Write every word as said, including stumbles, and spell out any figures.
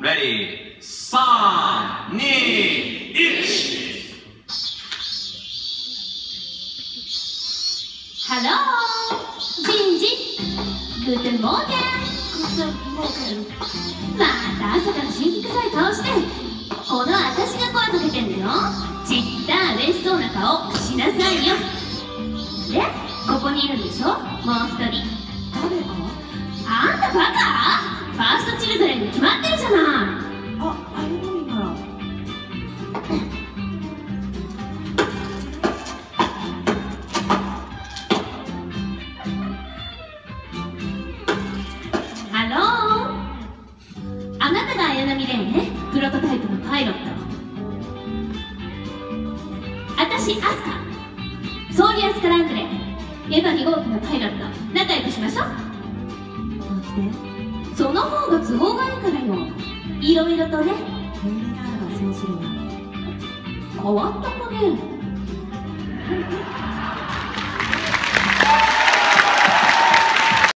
レディー、さん、に、いち。 ハロー、ジンジ。グーテンモーゲン。グーテンモーゲン。また朝から辛気臭い顔して。この私が声かけてんだよ。ちった嬉しそうな顔しなさいよ。で、ここにいるんでしょ、もう一人。 誰が？ あんたバカ？ファーストチルドレンに決まってるじゃない。 あ、あれのみなら。 ハロー。あなたが綾波レイね、プロトタイプのパイロット。私、アスカ。ソーリアスカラングレー。エヴァに号機のパイロット。仲良くしましょう。 どうして？ その方が都合がいいからよ。いろいろとね。 命令ならばそうするわ。 変わった子ね。